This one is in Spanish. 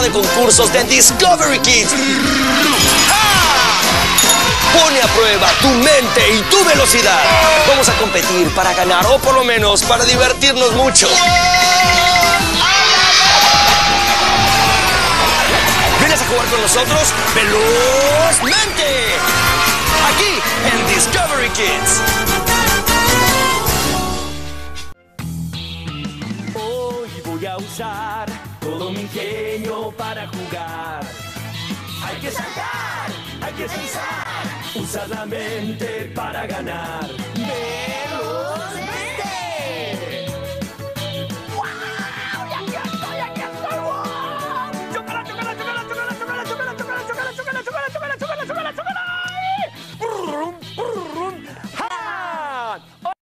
programa de concursos de Discovery Kids. Pone a prueba tu mente y tu velocidad. Vamos a competir para ganar o por lo menos para divertirnos mucho. ¿Vienes a jugar con nosotros? ¡Velozmente! Aquí en Discovery Kids. Hoy voy a usar todo mi ingenio para jugar. Hay que saltar, hay que pensar, usar la mente para ganar.